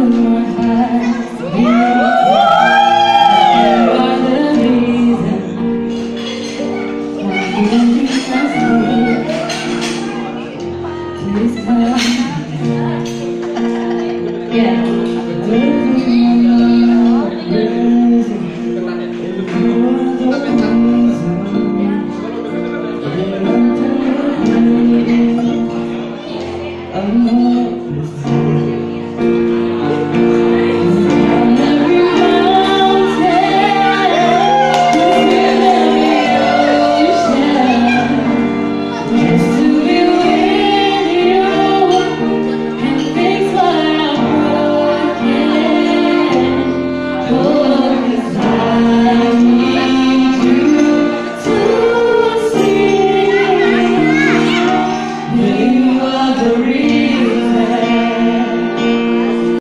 my heart to be you are the reason why you trust me. Please come. Yeah.